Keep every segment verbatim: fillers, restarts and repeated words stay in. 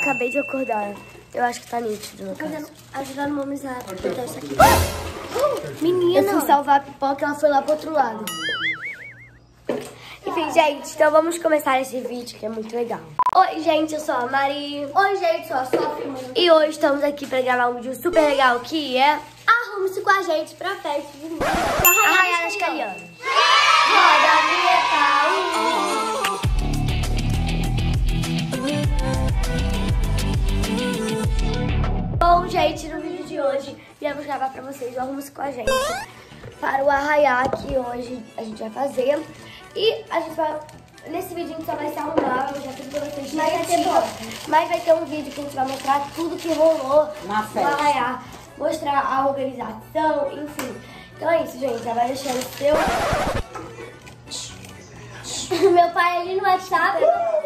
acabei de acordar. Eu acho que tá nítido, no caso. Ajudando a mamizar. Então, isso aqui. Uh! Menina! Eu fui salvar a pipoca e ela foi lá pro outro lado. Enfim, gente, então vamos começar esse vídeo que é muito legal. Oi, gente, eu sou a Mari. Oi, gente, eu sou a Sofia. E hoje estamos aqui pra gravar um vídeo super legal que é... Arrume-se com a gente pra festa de música. Arraiar das Calianas. Roda a vinheta. Bom, gente, no vídeo de hoje viemos gravar pra vocês o Arrume-se com a gente para o arraiar que hoje a gente vai fazer. E a gente vai... Nesse vídeo a gente só vai se arrumar, eu já fiz pra vocês. Mas vai, ter, mas vai ter um vídeo que a gente vai mostrar tudo que rolou na festa. No arraiar. Mostrar a organização, enfim. Então é isso, gente. Já vai deixando o seu... Meu pai ali no WhatsApp.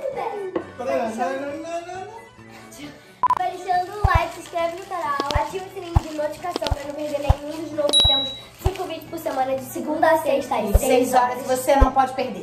Vai deixando o like, se inscreve no canal, ativa o sininho de notificação para não perder nenhum dos novos. Temos cinco vídeos por semana de segunda a sexta às seis horas e você não pode perder.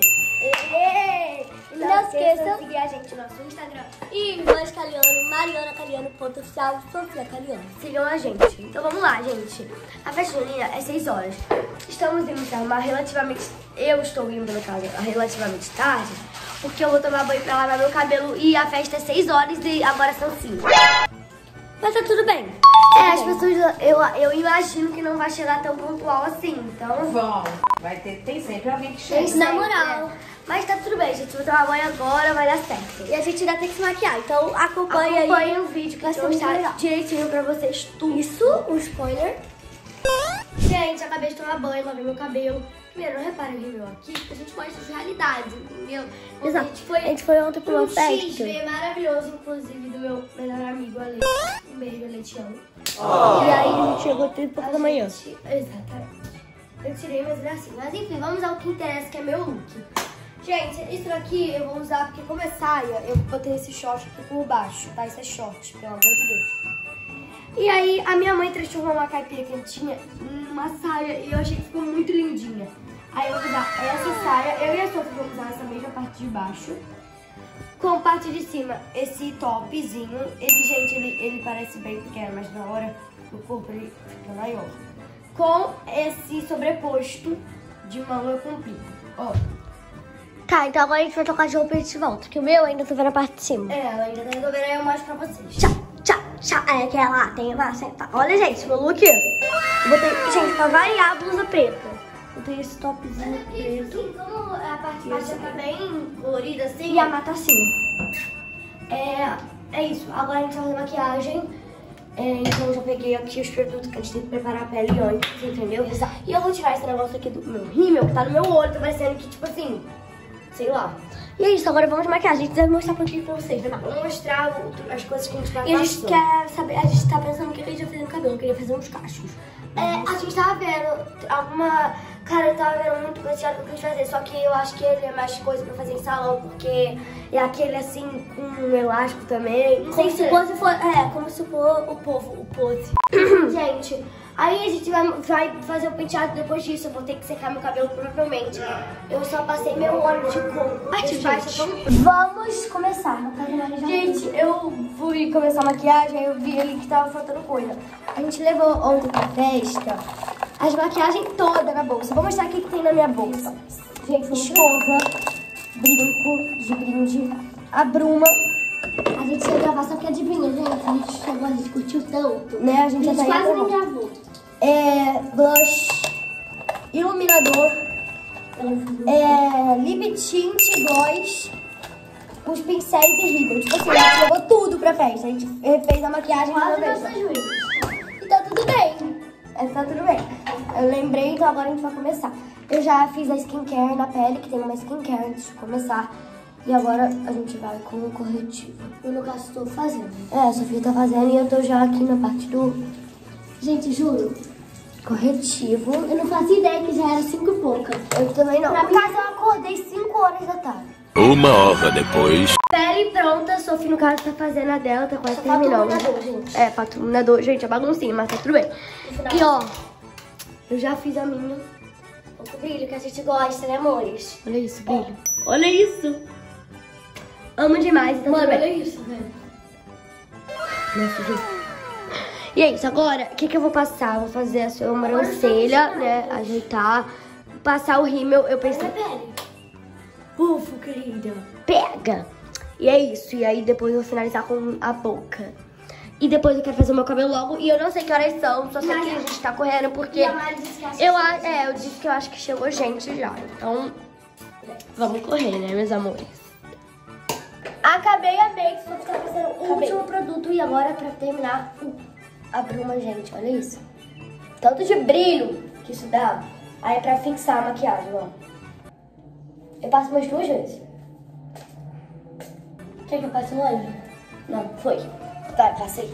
E não, não esqueçam de seguir a gente no nosso Instagram. E Irmãs Caliano, Mariana Caliano, ponto oficial, Sofia Caliano. Sigam a gente. Então vamos lá, gente. A festa junina é seis horas. Estamos indo se arrumar relativamente... Eu estou indo, no caso, relativamente tarde, porque eu vou tomar banho pra lavar meu cabelo e a festa é seis horas e agora são cinco. Mas tá tudo bem. É, as pessoas, eu, eu imagino que não vai chegar tão pontual assim, então... Vão. Vai ter, tem sempre alguém que chega. Na moral. É. Mas tá tudo bem, gente. Vou tomar banho agora, vai dar certo. E a gente ainda tem que se maquiar, então acompanha aí. Acompanha o vídeo que vai ser mostrar direitinho pra vocês tudo. Isso, um spoiler. Gente, acabei de tomar banho, lavei meu cabelo. Primeiro, não reparem o rímel aqui, A gente mostra de realidade, entendeu? Exato. A gente foi, a gente foi ontem pra uma um festa. X V maravilhoso, inclusive, do meu melhor amigo Ale. Um beijo, Ale, te amo. Oh. E aí a gente chegou até pouco da manhã. Gente, exatamente. Eu tirei meus bracinhos. Mas enfim, vamos ao que interessa, que é meu look. Gente, isso aqui eu vou usar porque como é saia, eu botei esse short aqui por baixo, tá? Isso é short, pelo amor de Deus. E aí a minha mãe transformou uma caipira quentinha numa saia e eu achei que ficou muito lindinha. Aí eu vou usar essa saia, eu e a Sofia vamos usar essa mesma parte de baixo. Com parte de cima, esse topzinho. Ele, gente, ele, ele parece bem pequeno, mas na hora no corpo ele fica maior. Com esse sobreposto de manga comprida, ó. Tá, então agora a gente vai trocar de roupa e a gente volta, porque o meu ainda tá vendo a parte de cima. É, ela ainda tá resolvendo, aí eu mostro pra vocês. Tchau, tchau, tchau. É que ela tem uma senta. Olha, gente, meu look. Eu botei, gente, pra variar a blusa preta. Botei esse topzinho preto. Como a parte de baixo tá bem colorida assim. E a mata assim. É, é isso. Agora a gente vai fazer maquiagem. É, então eu já peguei aqui os produtos que a gente tem que preparar a pele antes, entendeu? Exato. E eu vou tirar esse negócio aqui do meu rímel, que tá no meu olho. Tá parecendo que, tipo assim, sei lá. E é isso, agora vamos maquiar. A gente deve mostrar pra vocês, né? Vou mostrar o, as coisas que a gente vai E a gente passando. quer saber, a gente tá pensando o que a gente vai fazer no cabelo. Eu queria fazer uns cachos. É, a gente tava vendo alguma... Cara, eu tava vendo muito penteado que a gente vai fazer, só que eu acho que ele é mais coisa pra fazer em salão, porque é aquele assim, com um elástico também. Não sei Como se se... fosse, for, é, como se for o povo, o pose. Gente, aí a gente vai, vai fazer o penteado depois disso, eu vou ter que secar meu cabelo provavelmente. Eu só passei meu óleo de coco. Ai, gente. Vamos começar. Gente, eu fui começar a maquiagem, aí eu vi ali que tava faltando coisa. A gente levou ontem pra festa as maquiagens todas na bolsa. Vou mostrar o que, que tem na minha bolsa. Gente, escova, brinco de brinde, a bruma. A gente ia gravar só que adivinha, gente. A gente chegou, a gente curtiu tanto. Né, a gente, a gente já tá quase nem nem gravou. É, blush, iluminador, é, lip tint, gloss, os pincéis e rímel. Tipo assim, a gente levou tudo pra festa. A gente fez a maquiagem Quase toda nossas vez. ruínas. E tá tudo bem. É, tá tudo bem. Eu lembrei, então agora a gente vai começar. Eu já fiz a skincare na pele, que tem uma skincare antes de começar. E agora a gente vai com o corretivo. Eu, no caso, estou fazendo. É, a Sofia tá fazendo e eu tô já aqui na parte do... Gente, juro. Corretivo. Eu não fazia ideia que já era cinco e pouca. Eu também não. Pra No mim- caso, eu acordei cinco horas da tarde. Uma hora depois. Pele pronta, a Sofia, no caso, tá fazendo a dela, tá quase Só falta o terminando. iluminador, gente. É, falta o iluminador. Gente, é baguncinha, mas tá tudo bem. final- E ó, eu já fiz a minha. Pouco brilho que a gente gosta, né, amores? Olha isso, brilho. Olha isso. Amo demais, então Mano, tudo bem. olha isso, velho. E é isso, agora, o que que eu vou passar? Vou fazer a sobrancelha, né, ajeitar, passar o rímel, eu pensei... Ufo, querida. Pega! E é isso, e aí depois eu vou finalizar com a boca. E depois eu quero fazer o meu cabelo logo, e eu não sei que horas são, só sei que a gente tá correndo, porque... Eu, é, eu disse que eu acho que chegou gente já, então... Vamos correr, né, meus amores? Acabei a make, só ficar fazendo o último produto, e agora pra terminar... A bruma, gente, olha isso. Tanto de brilho que isso dá. Aí é pra fixar a maquiagem, ó. Eu passo umas duas vezes. Quer que eu passe no olho? Não, foi. Vai, passei.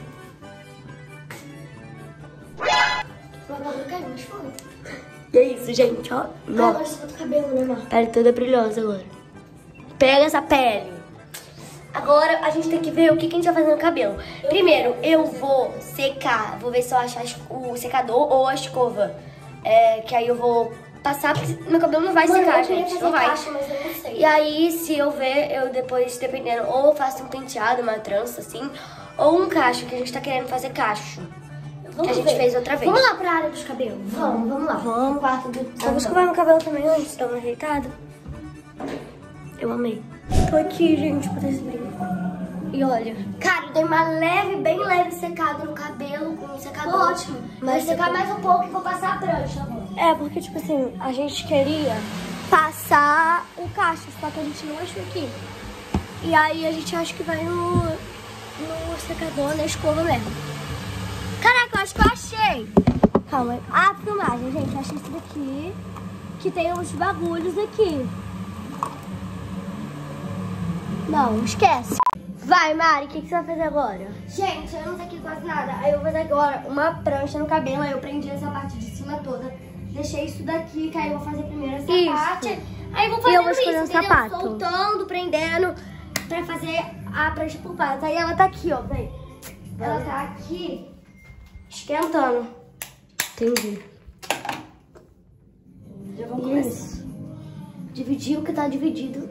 Meu cabelo caiu, mas foi. E é isso, gente, ó. Nossa, o cabelo, né, amor? Pele toda brilhosa agora. Pega essa pele. Agora a gente tem que ver o que, que a gente vai fazer no cabelo. Primeiro, eu vou secar. Vou ver se eu acho o secador ou a escova. É, que aí eu vou passar, porque meu cabelo não vai Mano, secar, eu queria gente. fazer Não vai. caixa, mas eu não sei. E aí, se eu ver, eu depois, dependendo, ou faço um penteado, uma trança, assim, ou um cacho, que a gente tá querendo fazer cacho. Vamos que a gente ver. fez outra vez. Vamos lá pra área dos cabelos. Vamos, vamos lá. Vamos. No quarto do... Só vou escovar meu cabelo também antes, dar uma ajeitada. Eu amei. Tô aqui, gente, pra esse brinco. E olha. Cara, eu dei uma leve, bem leve secada no cabelo com um secador. Ótimo. Mas vou secar mais um pouco e vou passar a prancha agora. É, porque, tipo assim, a gente queria passar o cacho, só que a gente não achou aqui. E aí a gente acha que vai no, no secador, na escova mesmo. Caraca, eu acho que eu achei. Calma aí. Ah, filmagem, gente. Eu achei isso daqui, que tem uns bagulhos aqui. Não, esquece. Vai, Mari, o que, que você vai fazer agora? Gente, eu não sei aqui quase nada. Aí eu vou fazer agora uma prancha no cabelo, aí eu prendi essa parte de cima toda. Deixei isso daqui, que aí eu vou fazer primeiro essa Isso. parte. Aí eu vou fazer eu vou isso, escolher um entendeu? sapato. Soltando, prendendo, pra fazer a prancha por partes. Aí ela tá aqui, ó, vem. Ela tá aqui, esquentando. Entendi. Já vou começar. Dividir o que tá dividido.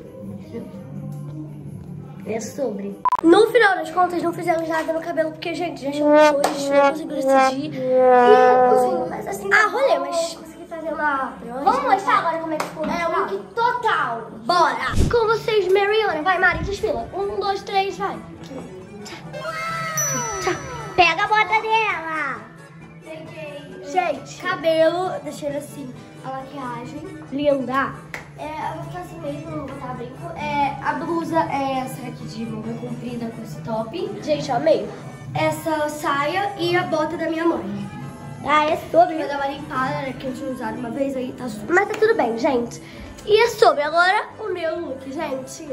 É sobre. No final das contas, não fizemos nada no cabelo, porque, gente, já chamou hoje, não conseguiu decidir. E, assim, mas assim... Ah, rolê, mas consegui fazer uma prancha. Vamos mostrar agora como é que ficou. É, o look total. Bora. Com vocês, Mariana. Vai, Mari, desfila. Um, dois, três, vai. Pega a bota dela. Peguei. Gente, cabelo, deixei ele assim. A maquiagem, linda. É, eu vou ficar assim mesmo, não vou botar brinco. É, a blusa é essa aqui de manga comprida com esse top. Gente, amei. Essa saia e a bota da minha mãe. Ah, é sobre. Vou dar uma limpada, né, que eu tinha usado uma vez aí, tá super. Mas tá tudo bem, gente. E é sobre agora o meu look, gente.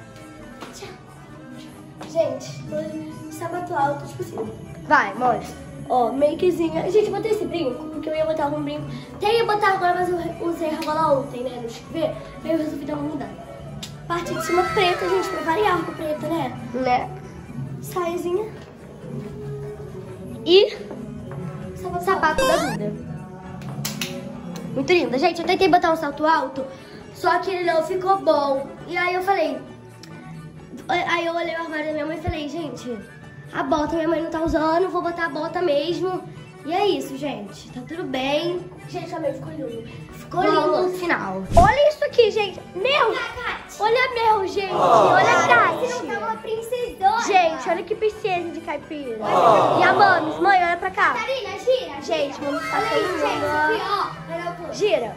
Gente, tô sapato alto, tipo assim. Vai, mostra. Ó, makezinha. Gente, eu botei esse brinco, porque eu ia botar algum brinco. Até ia botar agora, mas eu usei a rebola ontem, né, no chuveiro. Aí eu resolvi dar uma mudada. Parte de cima preta, gente, pra variar com preta, né? Né? Saiazinha. E sapato, sapato da Duda. Muito linda. Gente, eu tentei botar um salto alto, só que ele não ficou bom. E aí eu falei... Aí eu olhei o armário da minha mãe e falei, gente... A bota minha mãe não tá usando, vou botar a bota mesmo. E é isso, gente. Tá tudo bem. Gente, amei, ficou lindo. Ficou lindo no final. Olha isso aqui, gente. Meu! Olha meu, gente. Olha a Tati. Você não tá uma princesona. Gente, olha que princesa de caipira. E a Mames, mãe, olha pra cá. Catarina, gira. Gente, vamos Olha passar isso, gente. Aqui, ó. Olha o Gira.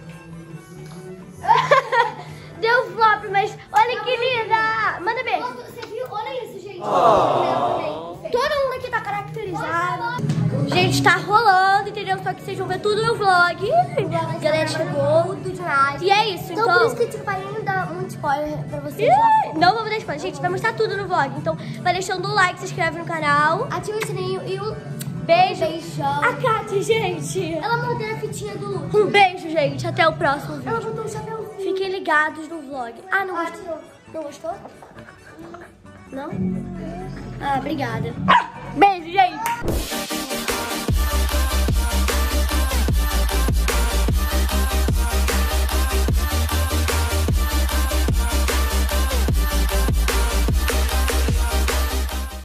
Deu flop, mas olha que linda. Manda beijo. Você viu? Olha isso, gente. Todo mundo aqui tá caracterizado. Gente, tá rolando, entendeu? Só que vocês vão ver tudo no vlog. A galera chegou. Tudo demais. E é isso, Então, então. por isso que tipo, vai nem dar muito spoiler pra vocês. Ih, não vamos dar spoiler, gente. Vai mostrar tudo no vlog. Então, vai deixando um like, se inscreve no canal. Ativa o sininho e um Beijo. beijão. A Kati, gente. Ela mordeu a fitinha do look. Um beijo, gente. Até o próximo Ela vídeo. botou um chapéuzinho. Fiquem ligados no vlog. Ah, não Ah, gostou? tirou. Não gostou? Não? Ah, obrigada. Beijo, gente.